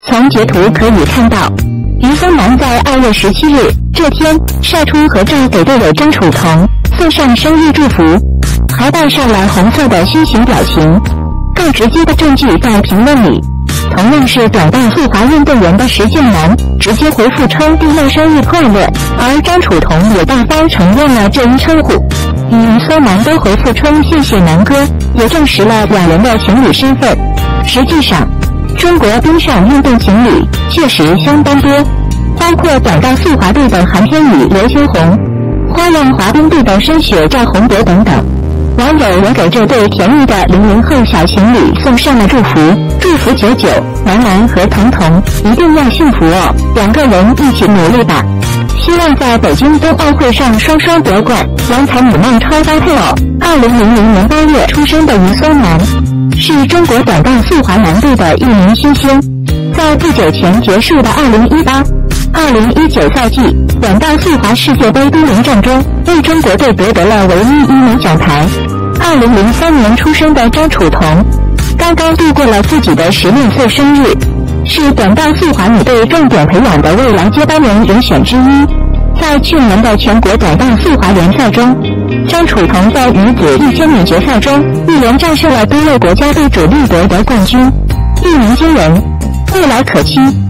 从截图可以看到，于松南在2月17日这天晒出合照给队友张楚彤送上生日祝福，还带上了红色的心形表情。更直接的证据在评论里，同样是短道速滑运动员的石建南直接回复称弟妹生日快乐，而张楚彤也大方承认了这一称呼，与于松南都回复称谢谢南哥，也证实了两人的情侣身份。实际上，中国冰上运动情侣确实相当多，包括短道速滑队的韩天宇、刘秋红，花样滑冰队的申雪、赵宏博等等。网友也给这对甜蜜的00后小情侣送上了祝福，祝福99、楠楠和彤彤一定要幸福哦，两个人一起努力吧，希望在北京冬奥会上双双夺冠，郎才女貌超搭配哦。2000年8月出生的于松南，是中国短道速滑男队的一名新星，在不久前结束的2018-2019赛季短道速滑世界杯都灵战中，为中国队夺得了唯一1枚奖牌。2003年出生的张楚彤，刚刚度过了自己的16岁生日，是短道速滑女队重点培养的未来接班人人选之一。在去年的全国短道速滑联赛中，张楚彤在女子1000米决赛中一连战胜了多位国家队主力夺得冠军，一鸣惊人，未来可期。